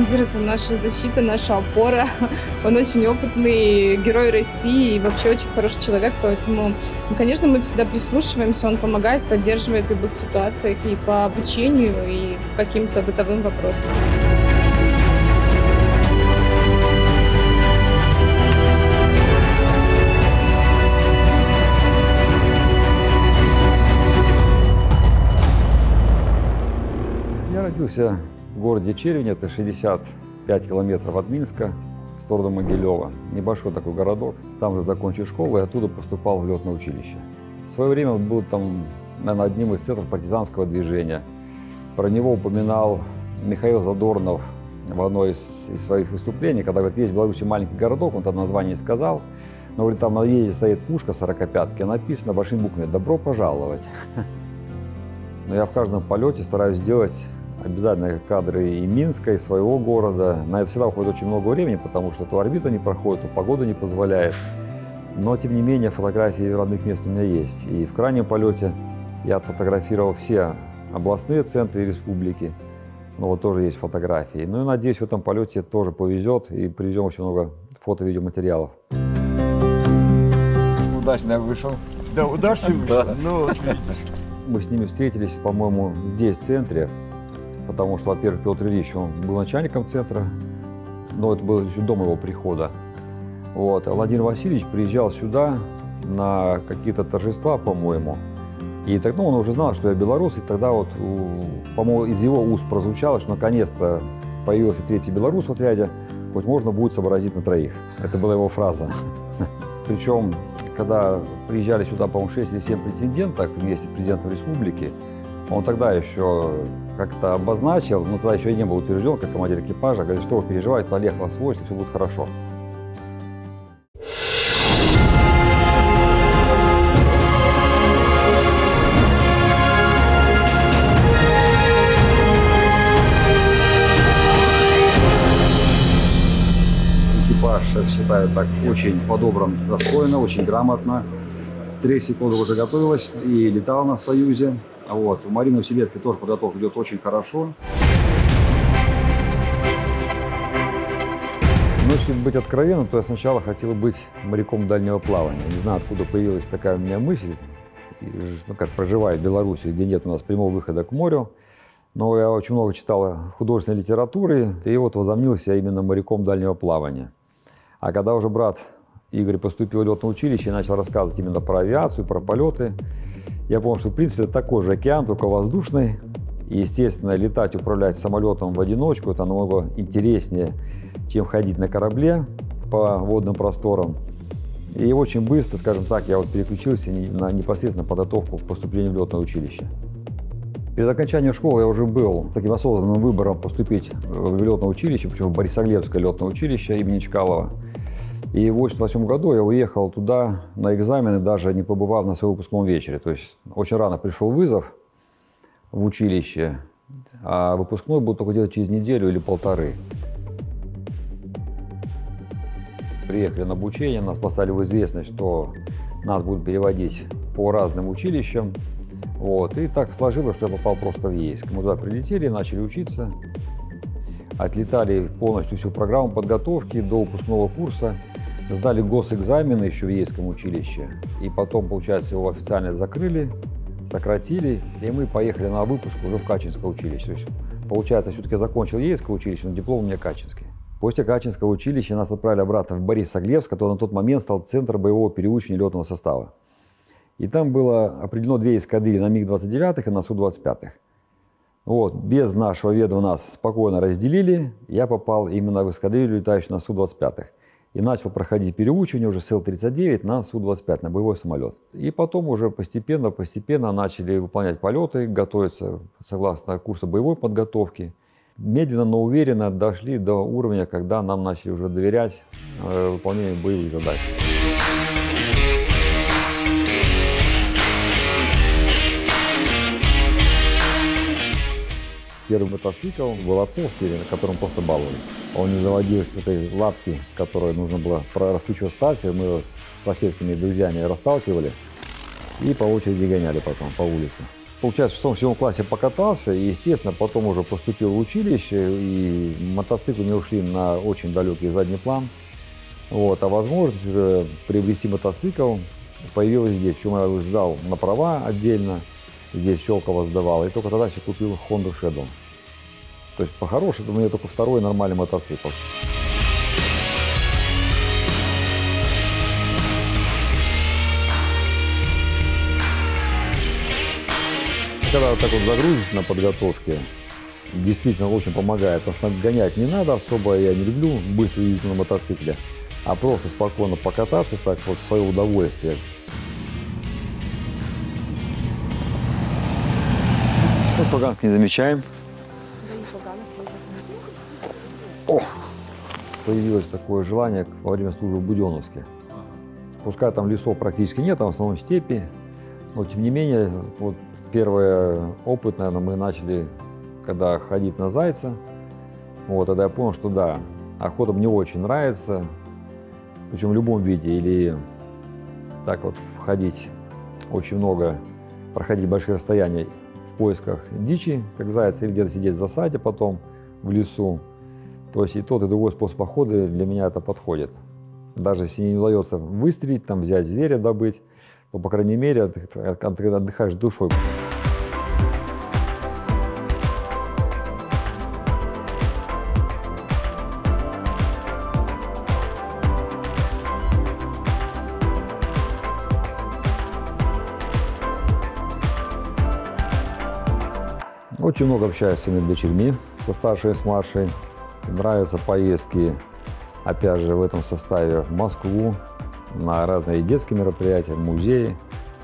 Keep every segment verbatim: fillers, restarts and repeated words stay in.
командир — это наша защита, наша опора. Он очень опытный герой России и вообще очень хороший человек, поэтому, ну, конечно, мы всегда прислушиваемся, он помогает, поддерживает в любых ситуациях и по обучению, и каким-то бытовым вопросам. Я родился в городе Червень, это шестьдесят пять километров от Минска, в сторону Могилева. Небольшой такой городок. Там же закончил школу и оттуда поступал в летное училище. В свое время был там, наверное, одним из центров партизанского движения. Про него упоминал Михаил Задорнов в одной из, из своих выступлений, когда говорит, есть в Беларуси маленький городок, он там название сказал, но говорит, там на въезде стоит пушка сорокопятки, написано большими буквами «Добро пожаловать». Но я в каждом полете стараюсь сделать обязательно кадры и Минска, и своего города. На это всегда уходит очень много времени, потому что то орбита не проходит, то погода не позволяет. Но, тем не менее, фотографии родных мест у меня есть. И в крайнем полете я отфотографировал все областные центры республики. Ну, вот тоже есть фотографии. Ну и, надеюсь, в этом полете тоже повезет и привезем очень много фото-видеоматериалов. Удачно вышел. Да, удачно вышел. Да. Ну, вот видишь. Мы с ними встретились, по-моему, здесь, в центре. Потому что, во-первых, Петр Ильич, он был начальником центра, но это было еще до моего прихода. Вот. А Владимир Васильевич приезжал сюда на какие-то торжества, по-моему. И тогда он уже знал, что я белорус, и тогда вот, по-моему, из его уст прозвучало, что наконец-то появился третий белорус в отряде, хоть можно будет сообразить на троих. Это была его фраза. Причем, когда приезжали сюда, по-моему, шесть или семь претендентов вместе с президентом республики, он тогда еще как-то обозначил, но тогда еще и не был утвержден как командир экипажа, говорит, что вы переживаете, Олег вас возит, все будет хорошо. Экипаж, я считаю, так очень по-доброму, достойно, очень грамотно. Три секунды уже готовилась и летала на Союзе. Вот. У Марины Василевской тоже подготовка идет очень хорошо. Но если быть откровенным, то я сначала хотел быть моряком дальнего плавания. Не знаю, откуда появилась такая у меня мысль, ну, как проживая в Беларуси, где нет у нас прямого выхода к морю. Но я очень много читал художественной литературы, и вот возомнил себя именно моряком дальнего плавания. А когда уже брат Игорь поступил в летное училище и начал рассказывать именно про авиацию, про полеты, я понял, что в принципе это такой же океан, только воздушный. И, естественно, летать, управлять самолетом в одиночку — это намного интереснее, чем ходить на корабле по водным просторам. И очень быстро, скажем так, я вот переключился на непосредственно подготовку к поступлению в летное училище. Перед окончанием школы я уже был таким осознанным выбором поступить в летное училище, причем в Борисоглебское летное училище имени Чкалова. И в восемьдесят восьмом году я уехал туда на экзамены, даже не побывав на своем выпускном вечере. То есть очень рано пришел вызов в училище, а выпускной был только где-то через неделю или полторы. Приехали на обучение, нас поставили в известность, что нас будут переводить по разным училищам. Вот. И так сложилось, что я попал просто в Ейск. Мы туда прилетели, начали учиться, отлетали полностью всю программу подготовки до выпускного курса. Сдали госэкзамены еще в Ейском училище, и потом, получается, его официально закрыли, сократили, и мы поехали на выпуск уже в Качинское училище. То есть, получается, все-таки закончил Ейское училище, но диплом у меня Качинский. После Качинского училища нас отправили обратно в Борисоглебск, который на тот момент стал центром боевого переучивания летного состава. И там было определено две эскадрильи на МиГ двадцать девять и на Су двадцать пять. Вот, без нашего ведома нас спокойно разделили, я попал именно в эскадрилью, летающую на Су двадцать пять. И начал проходить переучивание уже с Ил тридцать девять на Су двадцать пять, на боевой самолет. И потом уже постепенно-постепенно начали выполнять полеты, готовиться согласно курсу боевой подготовки. Медленно, но уверенно дошли до уровня, когда нам начали уже доверять э, выполнению боевых задач. Первый мотоцикл был отцовский, на котором просто баловались. Он не заводился с этой лапки, которой нужно было раскручивать стартер. Мы его с соседскими друзьями расталкивали и по очереди гоняли потом по улице. получается, в шестом-седьмом классе покатался, и, естественно, потом уже поступил в училище, и мотоциклы не ушли на очень далекий задний план. Вот, а возможность уже приобрести мотоцикл появилась здесь. Причем я сдал на права отдельно, здесь в Щелково сдавал, и только тогда я купил Honda Shadow. То есть, по-хорошему, у меня только второй нормальный мотоцикл. Когда вот так вот загрузишь на подготовке, действительно очень помогает, потому что гонять не надо особо, я не люблю быстро ездить на мотоцикле, а просто спокойно покататься так вот в свое удовольствие. Вот поганок не замечаем. О! Появилось такое желание во время службы в Буденновске. Пускай там лесов практически нет, там в основном степи, но тем не менее, вот первый опыт, наверное, мы начали, когда ходить на зайца. Вот, тогда я понял, что да, охота мне очень нравится, причем в любом виде, или так вот ходить очень много, проходить большие расстояния в поисках дичи, как заяц, или где-то сидеть в засаде потом в лесу. То есть и тот, и другой способ охоты для меня это подходит. Даже если не удается выстрелить, там, взять зверя, добыть, то, по крайней мере, ты отдыхаешь душой. Очень много общаюсь с своими дочерьми, со старшей и с младшей. Нравятся поездки, опять же, в этом составе в Москву, на разные детские мероприятия, музеи.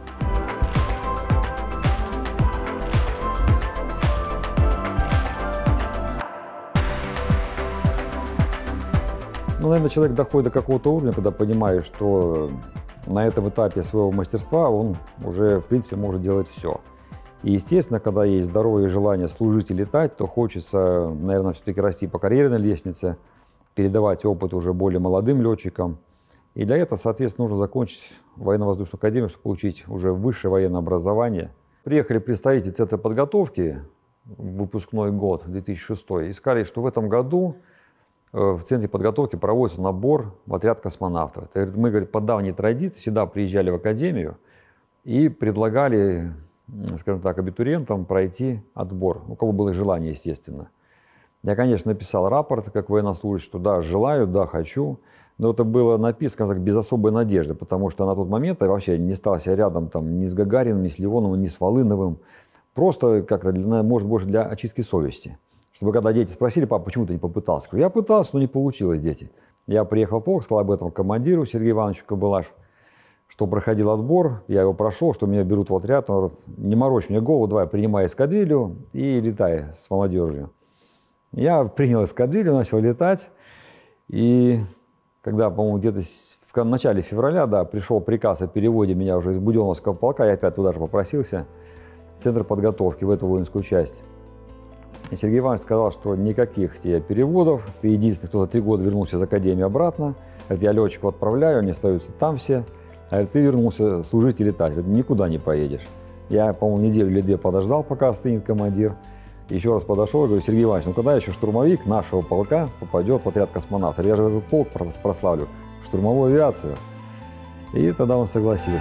Ну, наверное, человек доходит до какого-то уровня, когда понимает, что на этом этапе своего мастерства он уже, в принципе, может делать все. И, естественно, когда есть здоровое желание служить и летать, то хочется, наверное, все-таки расти по карьерной лестнице, передавать опыт уже более молодым летчикам. И для этого, соответственно, нужно закончить военно-воздушную академию, чтобы получить уже высшее военное образование. Приехали представители Центра подготовки в выпускной год, две тысячи шестой, и сказали, что в этом году в Центре подготовки проводится набор в отряд космонавтов. Это, мы, говорит, по давней традиции всегда приезжали в академию и предлагали, скажем так, абитуриентам пройти отбор, у кого было желание, естественно. Я, конечно, написал рапорт, как военнослужащий, что да, желаю, да, хочу, но это было написано, скажем так, без особой надежды, потому что на тот момент я вообще не стал себя рядом там, ни с Гагариным, ни с Леоновым, ни с Волыновым, просто как-то, может, больше для очистки совести. Чтобы когда дети спросили: папа, почему ты не попытался? Я пытался, но не получилось, дети. Я приехал в полк, сказал об этом командиру Сергею Ивановичу Кобылаш, что проходил отбор, я его прошел, что меня берут в отряд. Он говорит: не морочь мне голову, давай, принимай эскадрилью и летай с молодежью. Я принял эскадрилью, начал летать, и когда, по-моему, где-то в начале февраля, да, пришел приказ о переводе меня уже из Буденновского полка, я опять туда же попросился, в Центр подготовки, в эту воинскую часть. И Сергей Иванович сказал, что никаких тебе переводов, ты единственный, кто за три года вернулся из академии обратно, говорит, я летчиков отправляю, они остаются там все, а говорит, ты вернулся служить и летать, говорит, никуда не поедешь. Я, по-моему, неделю или две подождал, пока остынет командир, еще раз подошел и говорю: Сергей Иванович, ну когда еще штурмовик нашего полка попадет в отряд космонавтов? Я же полк прославлю, штурмовую авиацию. И тогда он согласился.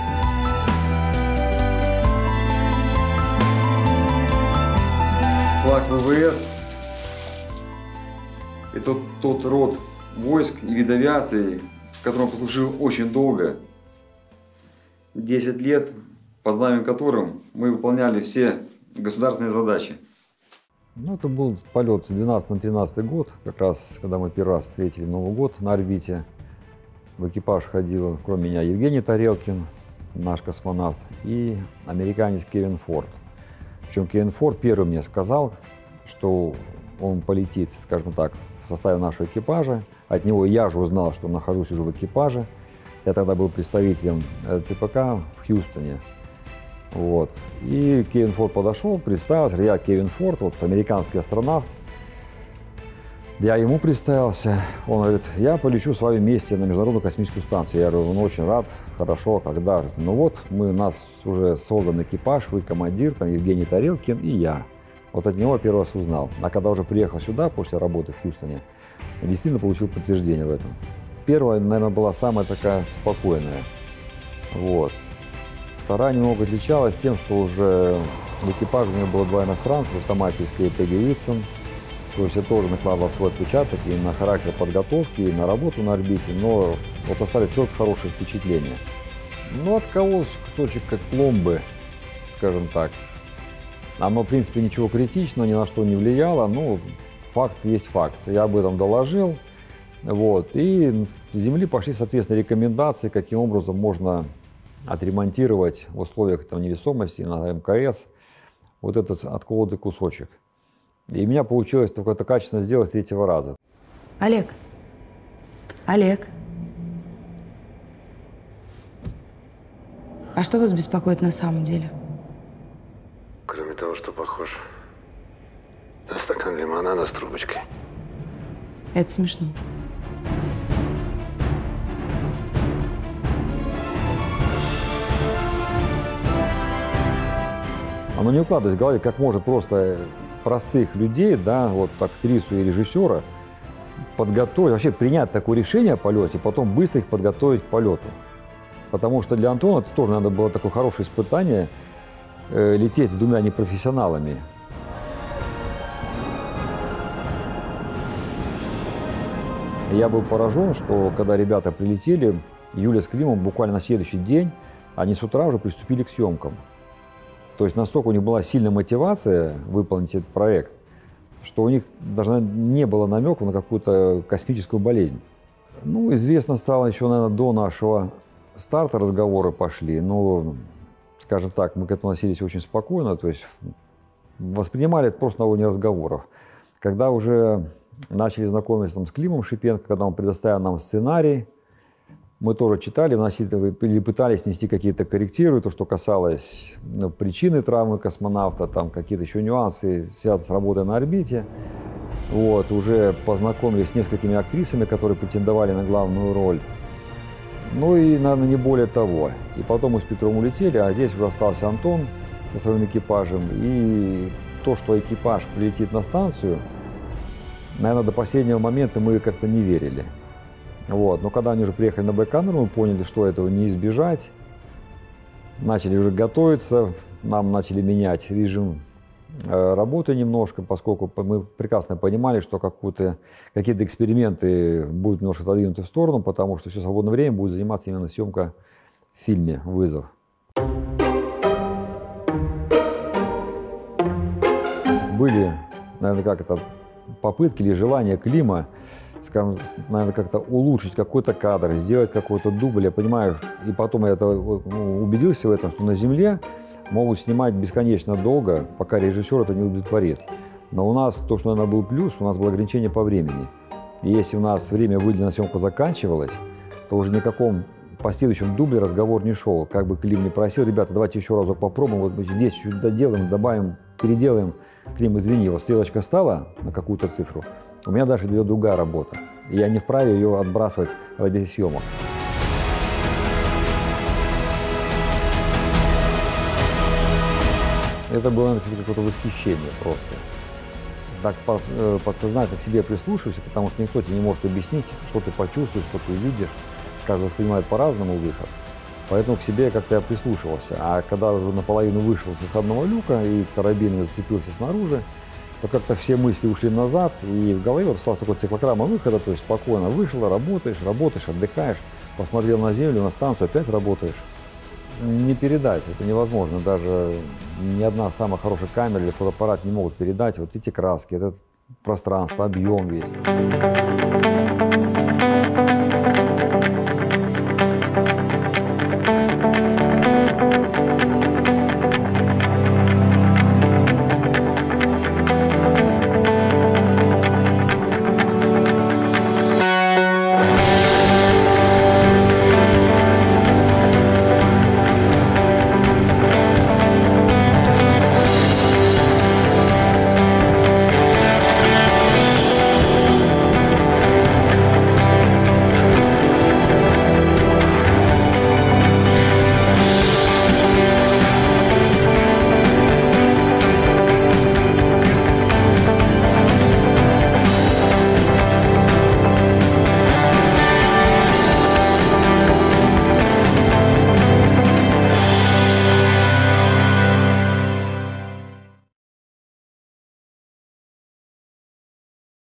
Флаг ВВС – это тот род войск и вид авиации, в котором послужил очень долго. десять лет, по знаменем которым мы выполняли все государственные задачи. Ну, это был полет с двенадцатого на тринадцатый год, как раз, когда мы первый раз встретили Новый год на орбите. В экипаж ходил, кроме меня, Евгений Тарелкин, наш космонавт, и американец Кевин Форд. Причем Кевин Форд первый мне сказал, что он полетит, скажем так, в составе нашего экипажа. От него я же узнал, что нахожусь уже в экипаже. Я тогда был представителем ЦПК в Хьюстоне. Вот. И Кевин Форд подошел, представился: я Кевин Форд, вот американский астронавт. Я ему представился, он говорит, я полечу с вами вместе на Международную космическую станцию. Я говорю, он очень рад, хорошо, когда? Ну вот, мы, у нас уже создан экипаж, вы командир, там Евгений Тарелкин и я. Вот от него первый раз узнал. А когда уже приехал сюда, после работы в Хьюстоне, действительно получил подтверждение в этом. Первая, наверное, была самая такая спокойная. Вот. Вторая немного отличалась тем, что уже в экипаже у меня было два иностранца, это Томакевский и Пегги Уитсон. То есть я тоже накладывал свой отпечаток и на характер подготовки, и на работу на орбите, но вот остались только хорошие впечатления. Ну, откололся кусочек как пломбы, скажем так. Оно, в принципе, ничего критичного, ни на что не влияло, но факт есть факт. Я об этом доложил, вот, и с Земли пошли, соответственно, рекомендации, каким образом можно отремонтировать в условиях там, невесомости на эм ка эс вот этот отколотый кусочек. И у меня получилось только это качественно сделать с третьего раза. Олег. Олег. А что вас беспокоит на самом деле? Кроме того, что похож на стакан лимонада с трубочкой. Это смешно. Оно не укладывается в голове, как может просто простых людей, да, вот актрису и режиссера, подготовить, вообще принять такое решение о полете, потом быстро их подготовить к полету. Потому что для Антона это тоже надо было такое хорошее испытание, э, лететь с двумя непрофессионалами. Я был поражен, что когда ребята прилетели, Юля с Климом буквально на следующий день, они с утра уже приступили к съемкам. То есть настолько у них была сильная мотивация выполнить этот проект, что у них даже не было намеков на какую-то космическую болезнь. Ну, известно стало еще, наверное, до нашего старта разговоры пошли. Но, скажем так, мы к этому относились очень спокойно, то есть воспринимали это просто на уровне разговоров. Когда уже начали знакомиться там, с Климом Шипенко, когда он предоставил нам сценарий, мы тоже читали, вносили, или пытались внести какие-то коррективы, то, что касалось ну, причины травмы космонавта, там какие-то еще нюансы, связанные с работой на орбите. Вот, уже познакомились с несколькими актрисами, которые претендовали на главную роль. Ну и, наверное, не более того. И потом мы с Петром улетели, а здесь уже остался Антон со своим экипажем. И то, что экипаж прилетит на станцию, наверное, до последнего момента мы как-то не верили. Вот. Но когда они уже приехали на Байконур, мы поняли, что этого не избежать. Начали уже готовиться, нам начали менять режим э, работы немножко, поскольку мы прекрасно понимали, что какие-то эксперименты будут немножко отодвинуты в сторону, потому что все свободное время будет заниматься именно съемка в фильме «Вызов». Были, наверное, как это, попытки или желания Клима, скажем, наверное, как-то улучшить какой-то кадр, сделать какой-то дубль. Я понимаю, и потом я это убедился в этом, что на Земле могут снимать бесконечно долго, пока режиссер это не удовлетворит. Но у нас, то, что, наверное, был плюс, у нас было ограничение по времени. И если у нас время, выделенное на съемку, заканчивалось, то уже ни о каком последующем дубле разговор не шел. Как бы Клим не просил, ребята, давайте еще разок попробуем, вот мы здесь чуть доделаем, добавим, переделаем. Клим, извини, вот стрелочка стала на какую-то цифру, у меня дальше идет другая работа, и я не вправе ее отбрасывать ради съемок. Это было, наверное, какое-то восхищение просто. Так подсознательно к себе прислушивайся, потому что никто тебе не может объяснить, что ты почувствуешь, что ты увидишь. Каждый воспринимает по-разному выход. Поэтому к себе как-то я прислушивался. А когда уже наполовину вышел с выходного люка и карабин зацепился снаружи, то как-то все мысли ушли назад, и в голове вот стала такой циклограмма выхода, то есть спокойно вышел, работаешь, работаешь, отдыхаешь, посмотрел на Землю, на станцию, опять работаешь. Не передать, это невозможно, даже ни одна самая хорошая камера или фотоаппарат не могут передать вот эти краски, это пространство, объем весь.